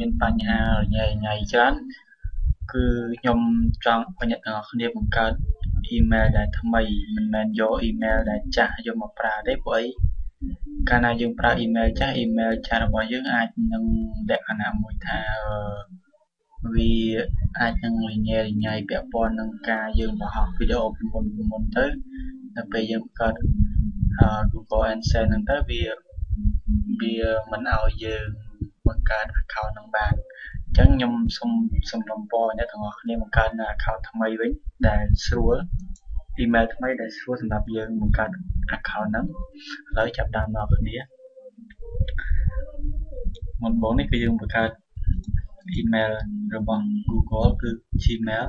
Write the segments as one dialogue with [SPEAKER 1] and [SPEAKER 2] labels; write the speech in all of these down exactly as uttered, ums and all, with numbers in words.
[SPEAKER 1] មានបញ្ហាញ៉ៃញ៉ៃច្រើនគឺខ្ញុំចង់ឲ្យអ្នកទាំងអស់គ្នាបង្កើត email ដែលថ្មីមិនមែនយក email ដែលចាស់យកមកប្រើទេព្រោះអីកាលណាយើងប្រើ email ចាស់ email ចាស់របស់យើងអាចនឹងលក្ខណៈមួយថាវាអាចនឹងរញ៉េរញ៉ៃពាក់ព័ន្ធនឹងការយើងបង្ហោះវីដេអូពីមុនពីមុនទៅដល់ពេលយើងបង្កើត Google Adsense ហ្នឹងទៅវាវាមិនឲ្យយើងបង្កើត account ហ្នឹងបានអញ្ចឹងខ្ញុំសូមសូមបំពរអ្នកទាំងអស់គ្នាបង្កើតនៅ account ថ្មីវិញដែលស្រួល email ថ្មីដែលស្រួលសម្រាប់យើងបង្កើត account ហ្នឹងឥឡូវចាប់តាមដល់គ្នាមុនបងនេះគឺយើងបង្កើត email របស់ Google គឺ Gmail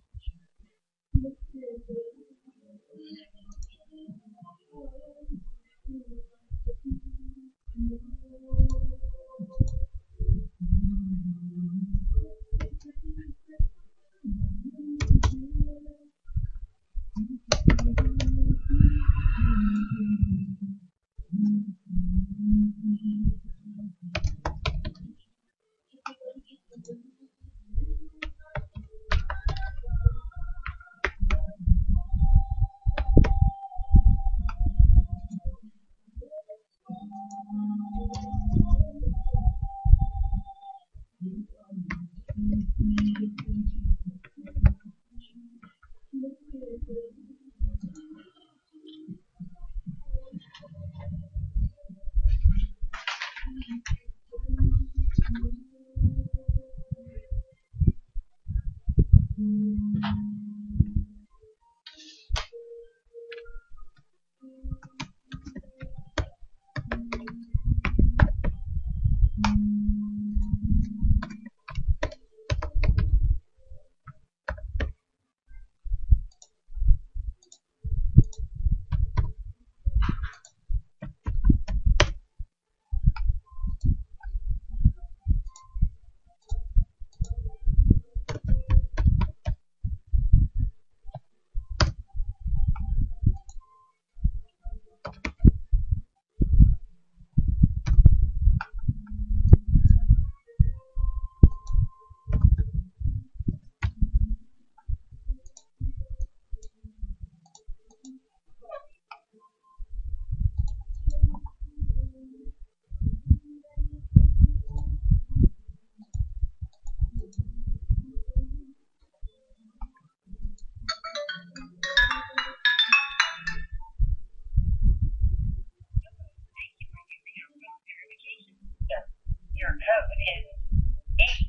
[SPEAKER 2] Your code is eight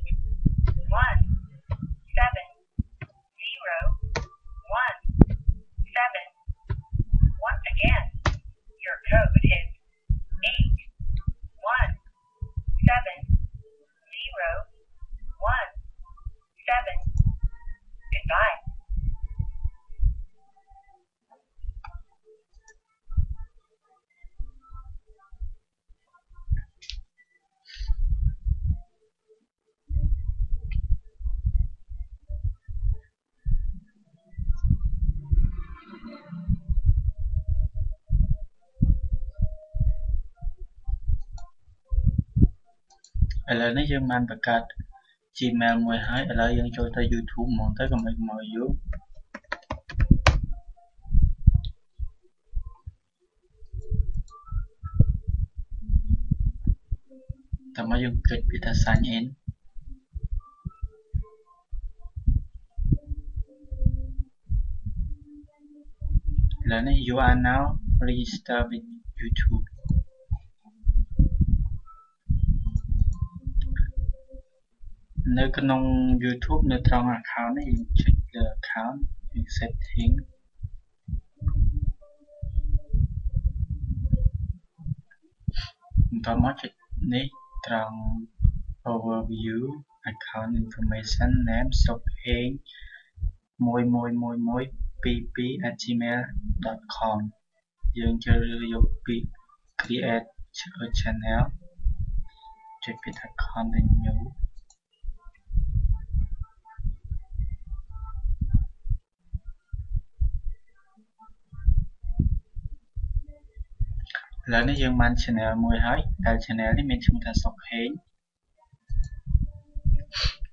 [SPEAKER 2] one seven zero one seven. Once again, your code is eight one seven zero one seven. Goodbye.
[SPEAKER 1] ឥឡូវនេះយើងបានបង្កើត Gmail មួយហើយឥឡូវយើងចូលទៅ YouTube ហ្មងទៅកុំឲ្យមកយូរតើមកយើងគិតពីថា sign in ឥឡូវនេះ you are now registered with YouTubeនៅក្នុង YouTube នៅត្រង់ account នេះយើងចុចលើ account យើង setting បន្តមកចុចនេះត្រង់ overview account information name សុកហេង មួយមួយមួយមួយពីរពីរ at gmail dot com យើងជ្រើសរើសយកពី create a channel ចុចពីថា continueឥឡូវនេះយើងបាន channel មួយហើយដែល channel នេះមានឈ្មោះថាសុកហេង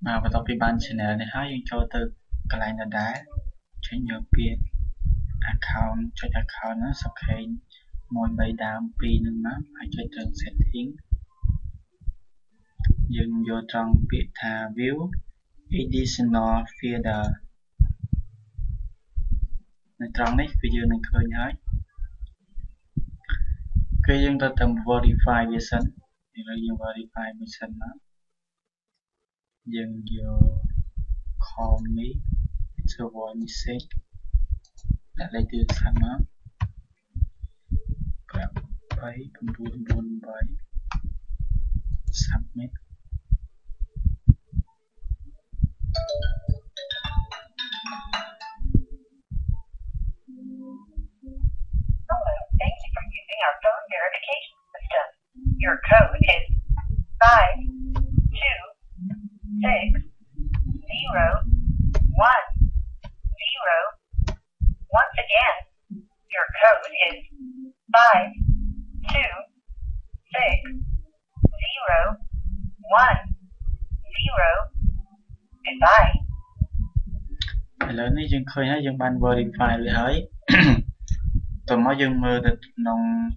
[SPEAKER 1] màបន្ទាប់ពីបាន channel នេះហើយយើងចូលទៅកន្លែងដដែលចុចយកពាក្យ account ចុច account ហ្នឹងសុខេងមួយបីដើមពីរនឹងមកហើយចុចត្រង់ setting យើងយកត្រង់ពាក្យថា view additional feeder នៅត្រង់នេះគឺយើងនឹងឃើញហើយគឺយើងទៅតាម verify វាសិនឥឡូវយើង verify វាសិនមកយើងយក com នេះ it's a voice message ដាក់លេខទូរស័ព្ទមកប្រាក់បី 998 submit
[SPEAKER 2] Hello, thank you for using our phone verification system. Your code is five two six zero one zero. Once again, your code is five two six zero one zero. Goodbye.
[SPEAKER 1] ឥឡូវនេះយើងឃើញហើយយើងបាន verify រួចហើយតោះមកយើងមើលទៅក្នុង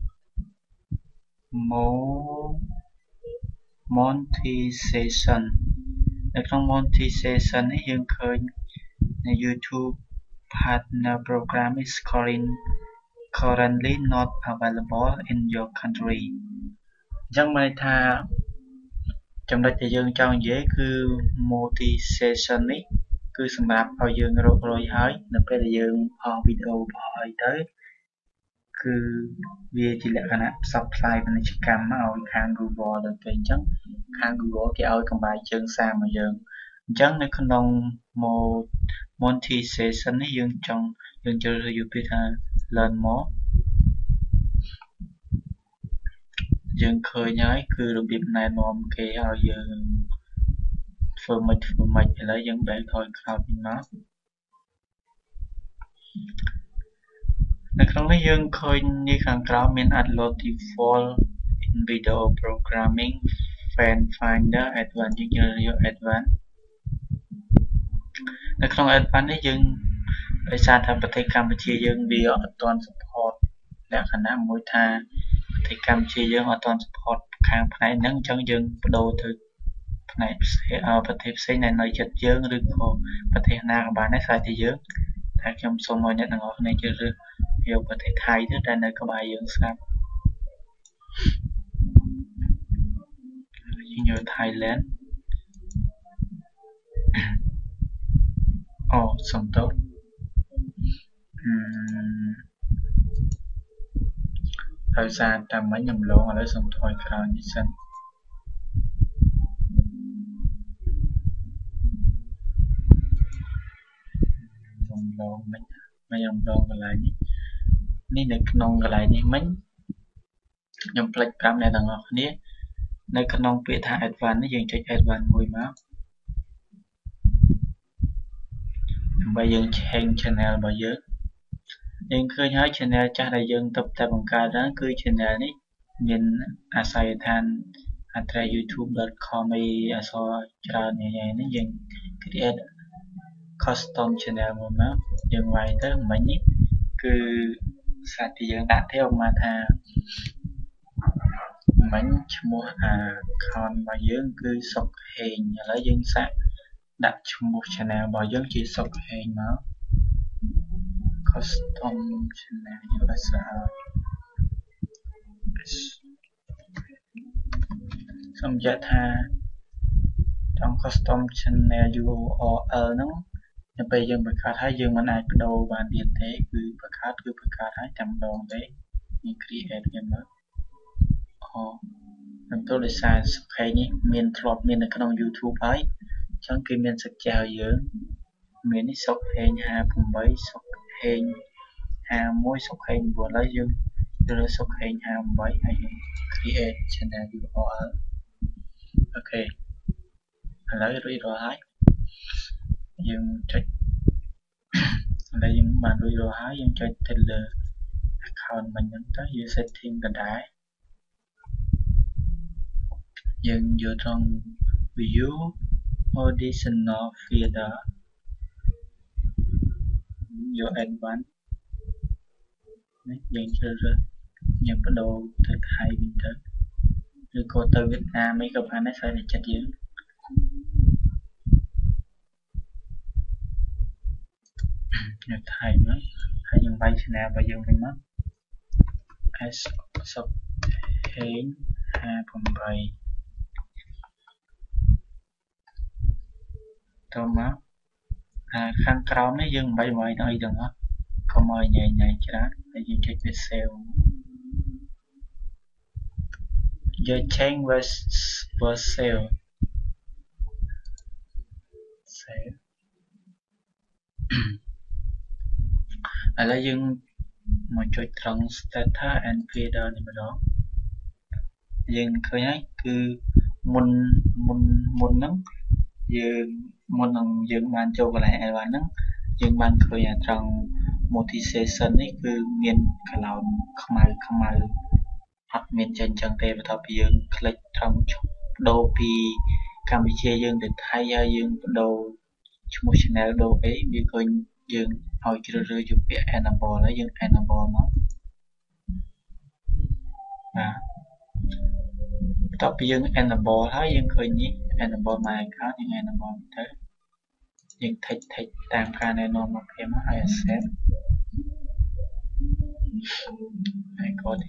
[SPEAKER 1] monetization នៅក្នុង monetization នេះយើងឃើញនៅ YouTube partner program is currently not available in your country អញ្ចឹងមានន័យថាចំណុចដែលយើងចង់និយាយគឺ monetization នេះគឺសម្រាប់ឲ្យយើងរកលុយហើយនៅពេលដែលយើងអស់វីដេអូរបស់អីទៅគឺវាជាលក្ខណៈផ្សព្វផ្សាយពាណិជ្ជកម្មមកឲ្យខាង Google ទៅពេលអញ្ចឹងខាង Google គេឲ្យកម្បាយជើងសារមកយើងអញ្ចឹងនៅក្នុង monetization នេះយើងចង់យើងចូលទៅយកពាក្យថា learn more យើងឃើញហើយគឺរបៀបណែនាំគេឲ្យយើងធ្វើមិនធ្វើមិនឥឡូវយើងបែរថយក្រោយវិញមកនៅក្នុងនេះយើងឃើញនេះខាងក្រោមមាន upload default in video programming fan finder advanced យើងយក advanced នៅក្នុង advanced នេះយើងដោយសារថាប្រទេសកម្ពុជាយើងវាអត់ទាន់ support លក្ខណៈមួយថាប្រទេសកម្ពុជាយើងអត់ទាន់ support ខាងផ្នែកហ្នឹងអញ្ចឹងយើងបដូរទៅផ្នែកផ្សេងប្រទេសផ្សេងដែលនៅជិតយើងឬក៏ប្រទេសណាក៏បានដែរស្អាតតែយើងតែខ្ញុំសូមឲ្យអ្នកទាំងអស់គ្នាជ្រើសរើសយកប្រទេសថៃទៅដែលនៅក្បែរយើងស្រាប់យើងយក Thailand អូសំទោសអឺដោយសារតែមិញខ្ញុំឡងឥឡូវសូមថយក្រោយនេះសិនខ្ញុំឡងមិញមិញខ្ញុំឡងកន្លែងនេះនេះនៅក្នុងកន្លែងនេះមិញខ្ញុំផ្លេចប្រាប់អ្នកទាំងអស់គ្នានៅក្នុងពាក្យថា advanced នេះយើងចុច advanced មួយមកដើម្បីយើង change channel របស់យើងយើងឃើញហើយ channel ចាស់ដែលយើងទៅតែបង្កើតហ្នឹងគឺ channel នេះមានអាស័យដ្ឋាន address youtube dot com អីអក្សរច្រើនញ៉ៃនេះយើង create custom channel មួយមកយើងវាយទៅមិញនេះគឺសាច់ที่យើងដាក់ទេមកថាមិញឈ្មោះ account របស់យើងគឺសុកហេងឥឡូវយើងសាក់ដាក់ឈ្មោះ channel របស់យើងជាសុកហេងមក custom channel យកអក្សរសំចាក់ថាtrong custom channel u r l ហ្នឹងនៅពេលយើងបង្កើតហើយយើងមិនអាចបដូរបានទៀតទេគឺបង្កើតគឺបង្កើតហើយតែម្ដងទេនេះ create វាមកអូនឹងទៅដោយសារសុខហេងនេះមានធ្លាប់មាននៅក្នុង YouTube ហើយអញ្ចឹងគេមានសក្ចាឲ្យយើងមាននេះសុខហេងห้าสิบแปดសុខហេងห้าสิบเอ็ดសុខហេងchínឥឡូវយើងរើសសុខហេងห้าสิบแปดហើយយើង create channel u r l អូខេឥឡូវរួចរាល់ហើយយើងចុចឥឡូវយើងបានរួចរាល់ហើយយើងចុចទៅលើ account មិញហ្នឹងទៅយើង setting ដដែលយើងយកត្រង់ view additional feeder your advanced យើងជ្រើសរើសញ៉ាំបដូរទៅថៃវិញទៅឬក៏ទៅវៀតណាមអីក៏បានដែរស្អីតែចិត្តយើងនៅថៃមកហើយយើងវាយ channel របស់យើងវិញមក S សុកហេងห้าแปดតមកអាខាងក្រោមនេះយើងមិនបាច់វាយដល់អីទាំងអស់កុំឲ្យញ៉ៃញ៉ៃច្រើនហើយយើងចុចវា save your change was was save save ឥឡូវយើងមកចុចត្រង់ status and feeder នេះម្ដងយើងឃើញហើយគឺមុនមុនមុនហ្នឹងយើងមុននឹងយើងបានចូលកន្លែង advanced ហ្នឹងយើងបានឃើញត្រង់ monetization នេះគឺមានកន្លោនខ្មៅខ្មៅអត់មានចេញចឹងទេបន្ទាប់ពីយើងคลิกត្រង់បដូរពីកម្ពុជាយើងទៅថៃហើយយើងបដូរឈ្មោះ channel ដូរអីវាឃើញយើងឲ្យជ្រើសរើសយកពាក្យ enable ហើយយើង enable មកបាទបន្ទាប់ពីយើង enable ហើយយើងឃើញនេះ enable my account យើង enable ទៅយើង tick tick តាមការណែនាំមកគេមកឲ្យ accept ហើយក៏ទៀត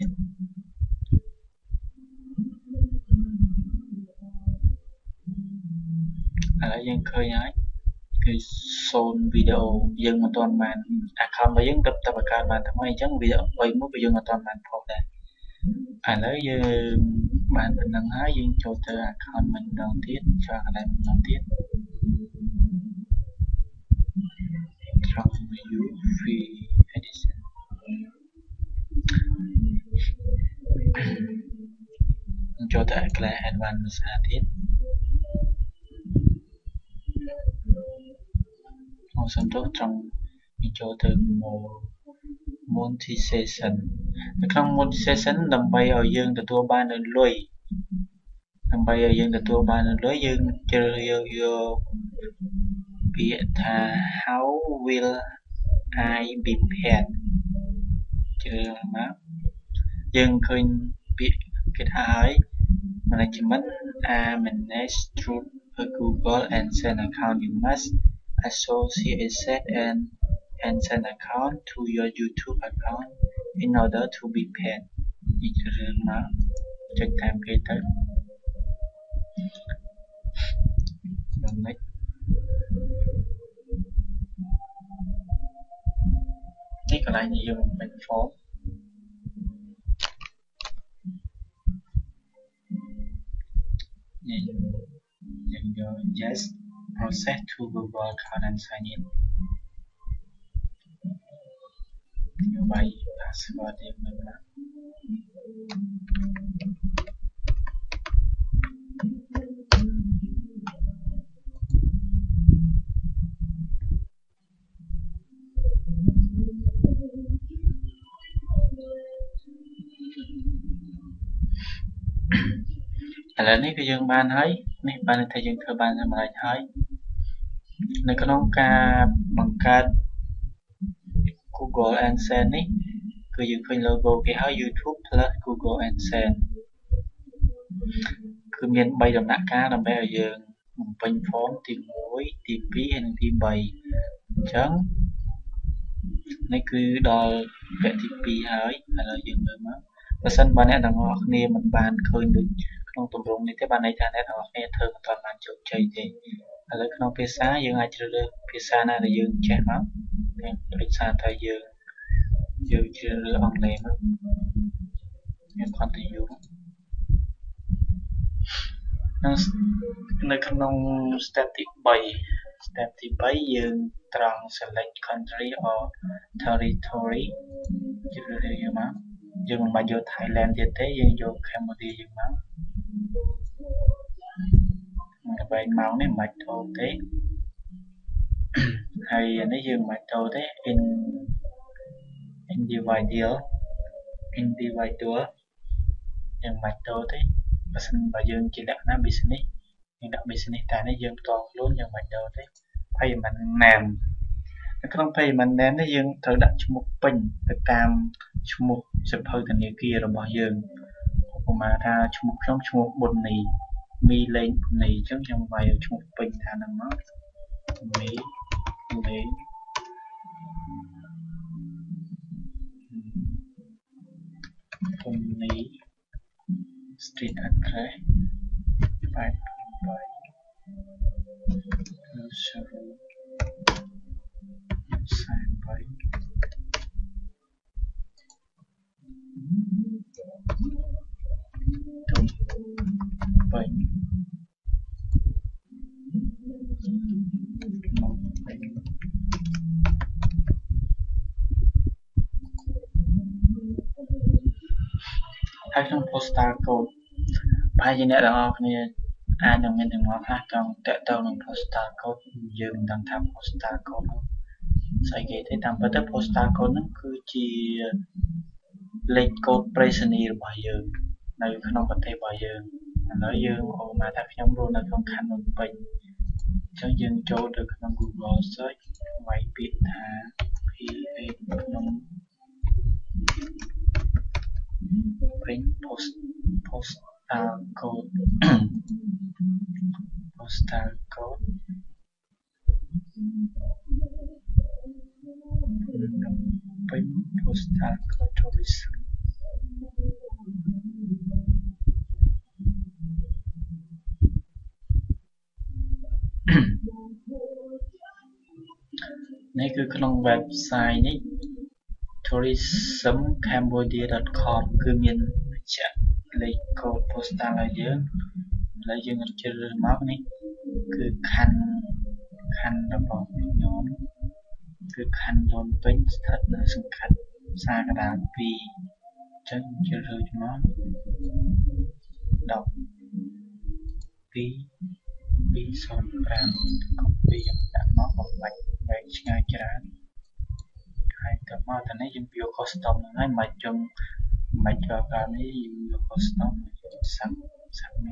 [SPEAKER 1] ឥឡូវយើងឃើញហើយគឺសូនវីដេអូយើងមិនទាន់បាន account របស់យើងទៅទៅបង្កើតបានថ្មីអញ្ចឹងវីដេអូអ្វីមួយក៏យើងមិនទាន់បានផុសដែរឥឡូវយើងបានប៉ុណ្ណឹងហើយយើងចូលទៅ account មិញម្ដងទៀតចូលកន្លែងម្ដងទៀតត្រង់ view free edition ចូលទៅកន្លែង advanced ភាសាទៀតអូសំទោសត្រង់យើងចូលទៅ monetization នៅក្នុង monetization ដើម្បីឲ្យយើងទទួលបាននៅលុយដើម្បីឲ្យយើងទទួលបាននៅលុយយើងជ្រើសយកយកពាក្យថា how will I be paid ជ្រើសមកយើងឃើញពាក្យគេថាហើយ management are managed through a Google AdSense account you must associate and AdSense account to your YouTube account in order to be paid នេះជារឿងមកចុចតាមគេទៅចំណុចនេះកន្លែងយើងមិន form យើងយើងយក yes process to Google account and sign in យកបាយ password យើងមិនណាឥឡូវនេះគឺយើងបានហើយនេះបានថាយើងធ្វើបានសម្រេចហើយនៅក្នុងការបង្កើត Google AdSense នេះគឺយើងឃើញ logo គេហើយ YouTube plus Google AdSense គឺមានបីដំណាក់កាលដើម្បីឲ្យយើងបំពេញ form ទីមួយទីពីរហើយនិងទីបីអញ្ចឹងនេះគឺដល់វគ្គទីពីរហើយឥឡូវយើងមើលមកបើសិនបើអ្នកទាំងអស់គ្នាមិនបានឃើញដូចក្នុងទម្រង់នេះទេបានន័យថាអ្នកទាំងអស់គ្នាធ្វើមិនទាន់បានជោគជ័យទេឥឡូវក្នុងភាសាយើងអាចជ្រើសរើសភាសាណាដែលយើងចេះមកដូចសារតែយើងយើងជ្រើសរើសអង់គ្លេសមកយើង continue នៅក្នុង step ទីបី step ទីបីយើងត្រង់ select country or territory ជ្រើសរើសយកមកយើងមិនបាច់យក Thailand ទៀតទេយើងយក Cambodia យកមកដើម្បីមកនេះមិនបាច់ថូទេហើយអានេះយើងមិនបាច់ថូទេ in individual individual យើងមិនបាច់ថូទេបើសិនបើយើងជាលក្ខណៈ business យើងដាក់ business តែនេះយើងបន្តខ្លួនយ៉ាងមិនដល់ទេ payment name នៅក្នុង payment name នេះយើងត្រូវដាក់ឈ្មោះពេញទៅតាមឈ្មោះសៀវភៅធនាគាររបស់យើងឧបមាថាឈ្មោះខ្ញុំឈ្មោះប៊ុននីមីលេងប៊ុននីអញ្ចឹងខ្ញុំវាយឈ្មោះពេញថាហ្នឹងមកមីលេងប៊ុននី street address แปด ហើយក្នុង postal code ប្រហែលជាអ្នកទាំងអស់គ្នាអាចនឹងមានទាំងអស់ខ្លះចង់តាក់ទងនឹង postal code យើងមិនដឹងថា postal code នោះស្អីគេទេតាមពិតទៅ postal code ហ្នឹងគឺជាលេខកូដប្រៃសណីយ៍របស់យើងនៅក្នុងប្រទេសរបស់យើងឥឡូវយើងឧបមាថាខ្ញុំរស់នៅក្នុងខណ្ឌភ្នំពេញអញ្ចឹងយើងចូលទៅក្នុង Google search វាយពាក្យថា P A ក្នុងពេញ post postal code postal code ពេញ postal code tourism នេះគឺក្នុង website នេះ tourism cambodia dot com គឺមានបញ្ជាក់លេខកូដ postal ឲ្យយើងឥឡូវយើងជ្រើសរើសមកនេះគឺខណ្ឌខណ្ឌរបស់ខ្ញុំគឺខណ្ឌដូនពេញស្ថិតនៅសង្កាត់សាកដាលពីរអញ្ចឹងជ្រើសរើសមកដប់ពីរ ពីរសូមប្រាំ copy យើងដាក់មកបំបាច់វែងឆ្ងាយច្រើនហើយទៅមកតានេះយើងវា custom ហ្នឹងហើយមិនចង់មិនចូលកាលនេះយើងវា custom យើងសាំសាំនេះ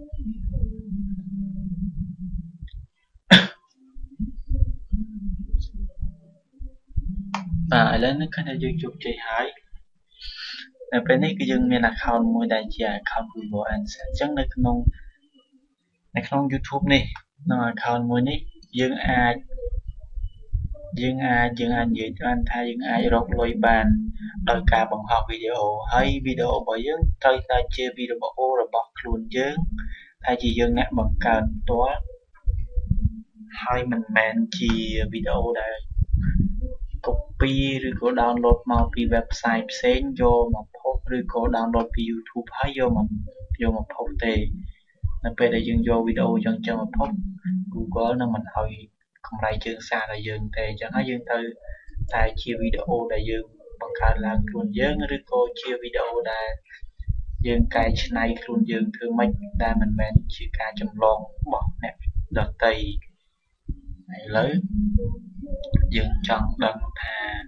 [SPEAKER 1] បាទឥឡូវនេះឃើញថាយើងជោគជ័យហើយនៅពេលនេះគឺយើងមាន account មួយដែលជា account Google AdSense អញ្ចឹងនៅក្នុងនៅក្នុង YouTube នេះនៅ account មួយនេះយើងអាចយើងអាចយើងអាចនិយាយបានថាយើងអាចរកលុយបានដោយការបង្ហោះវីដេអូហើយវីដេអូរបស់យើងត្រូវតែជាវីដេអូរបស់ខ្លួនយើងតែជាយើងអ្នកបង្កើតផ្ទាល់ហើយមិនមែនជាវីដេអូដែល copy ឬក៏ download មកពី website ផ្សេងយកមកផុសឬក៏ download ពី YouTube ហើយយកមកយកមកផុសទេនៅពេលដែលយើងយកវីដេអូចឹងចឹងមកផុស Google នឹងមិនឲ្យកម្រៃជើងសារដល់យើងទេអញ្ចឹងហើយយើងត្រូវតែជាវីដេអូដែលយើងបង្កើតឡើងខ្លួនយើងឬក៏ជាវីដេអូដែលយើងកែច្នៃខ្លួនយើងធ្វើម៉េចដែលមិនមែនជាការចម្លងរបស់អ្នកដទៃឥឡូវយើងចង់ដឹងថា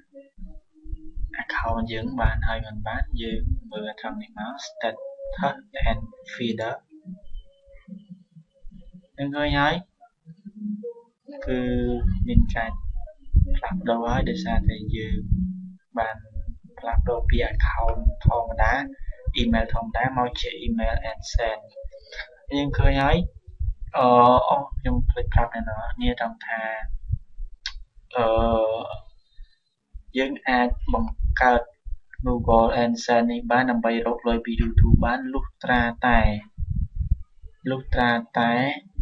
[SPEAKER 1] account យើងបានហើយមិនបានយើងមើលត្រង់នេះមក status and feeder នឹងឃើញហើយគឺមានការផ្លាស់ប្ដូរហើយដោយសារតែយើងបានផ្លាស់ប្ដូរពី account ធម្មតា email ធម្មតាមកជា email AdSense យើងឃើញហើយអឺអូខ្ញុំភ្លេចប្រាប់អ្នកនរគ្នាត្រង់ថាអឺយើងអាចបង្កើត Google AdSense នេះបានដើម្បីរកលុយពី YouTube បានលុះត្រាតែលុះត្រាតែ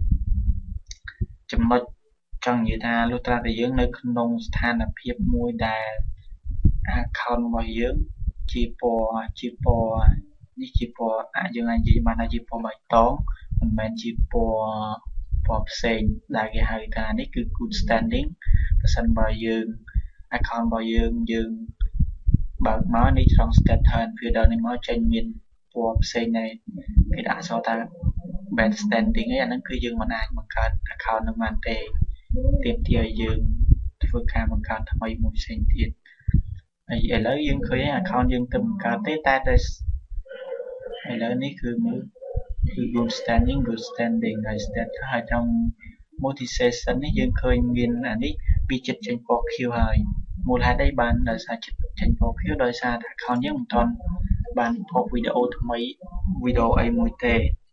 [SPEAKER 1] ចំណុចចង់និយាយថាលុះត្រាតែយើងនៅក្នុងស្ថានភាពមួយដែល account របស់យើងជាពណ៌ជាពណ៌នេះជាពណ៌អាចយើងអាចនិយាយបានថាជាពណ៌បៃតងមិនមែនជាពណ៌ពណ៌ផ្សេងដែលគេហៅថានេះគឺ good standing ប្រសិនបើយើង account របស់យើងយើងបើកមកនេះtrong status and feeder នេះមកចេញមានពណ៌ផ្សេងដែរគេដាក់អក្សរថា bad standing ឯអាហ្នឹងគឺយើងមិនអាចបង្កើត account នឹងបានទេទាមទារឲ្យយើងធ្វើការបង្កើតថ្មីមួយផ្សេងទៀតហើយឥឡូវយើងឃើញ account យើងទៅបង្កើតទេតែតែឥឡូវនេះគឺមើលคือ good standing good standing ហើយ stand ហើយtrong multi session នេះយើងឃើញមានអានេះពីចិត្តចេញពណ៌ខៀវហើយមូលហេតុអីបានដោយសារចិត្តចេញពណ៌ខៀវដោយសារតែ account យើងមិនទាន់បានផុសវីដេអូថ្មីវីដេអូអីមួយទេ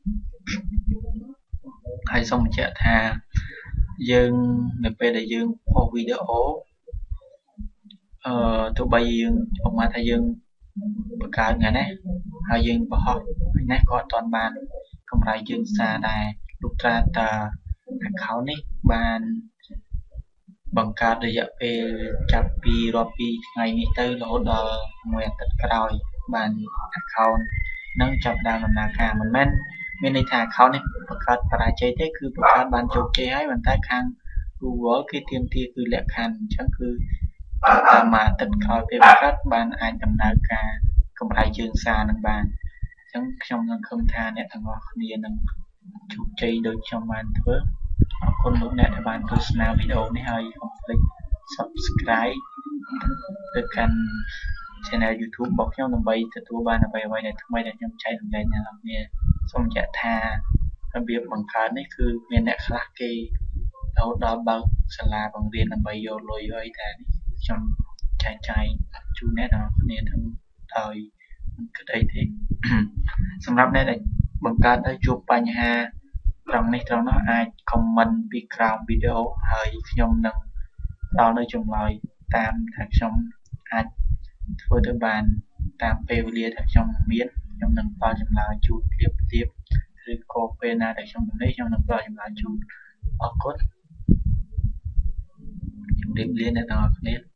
[SPEAKER 1] ហើយសូមបញ្ជាក់ថាយើងនៅពេលដែលយើងផុសវីដេអូអឺទោះបីយើងឧបមាថាយើងបង្កើតថ្ងៃនេះហើយយើងបង្ហោះថ្ងៃនេះក៏អត់ទាន់បានកម្រៃយើងសារដែរលុះត្រាតែ account នេះបានបង្កើតរយៈពេលចាប់ពីរាប់ពីថ្ងៃនេះទៅរហូតដល់មួយអាទិត្យក្រោយបាន account នឹងចាប់ដើមដំណើរការមិនមែនមានន័យថា account នេះបង្កើតបរាជ័យទេគឺបង្កើតបានជោគជ័យហើយប៉ុន្តែខាង Google គេទាមទារគឺលក្ខខណ្ឌអញ្ចឹងគឺតាមមួយអាទិត្យក្រោយពេលបង្កើតបានអាចដំណើរការកម្រៃជើងសារនឹងបានអញ្ចឹងខ្ញុំនឹងឃើញថាអ្នកទាំងអស់គ្នានឹងជោគជ័យដូចខ្ញុំបានធ្វើអរគុណលោកអ្នកដែលបានទស្សនាវីដេអូនេះហើយកុំភ្លេច Subscribe ទៅកាន់ Channel YouTube របស់ខ្ញុំដើម្បីទទួលបានអ្វីៗដែលថ្មីដែលខ្ញុំចែករំលែកដល់អ្នកនាងសូមបញ្ជាក់ថារបៀបបង្កើតនេះគឺមានអ្នកខ្លះគេរហូតដល់បើកសាលាបង្រៀនដើម្បីយកលុយអីតែនេះខ្ញុំចែកចាយជូនអ្នកទាំងអស់គ្នាទាំងដោយមិនគិតអីទេ សម្រាប់អ្នកដែលបង្កើតហើយជួបបញ្ហាត្រង់នេះត្រង់នោះអាច comment ពីក្រោមវីដេអូហើយខ្ញុំនឹងផ្ដល់នៅចម្លើយតាមថាខ្ញុំអាចធ្វើទៅបានតាមពេលវេលាដែលខ្ញុំមានខ្ញុំនឹងផ្ដល់ចម្លើយជូនភ្លាមៗឬក៏ពេលណាដែលខ្ញុំមានខ្ញុំនឹងផ្ដល់ចម្លើយជូនអរគុណជម្រាបលាអ្នកទាំងអស់គ្នា